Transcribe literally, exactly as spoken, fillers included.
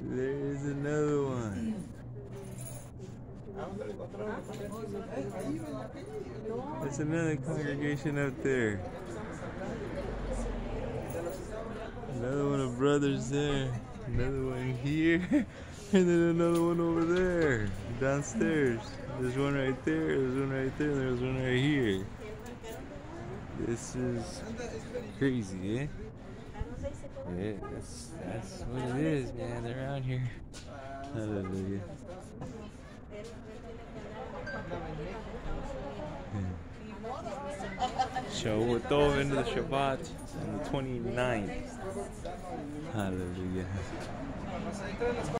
There is another one. There's another congregation up there. Another one of brothers there. Another one here. And then another one over there. Downstairs. There's one right there. There's one right there. There's one right here. This is crazy, eh? Yeah, that's, that's what it is, man. They're out here. Hallelujah. Shavua Tov into the Shabbat on the twenty-ninth. Hallelujah.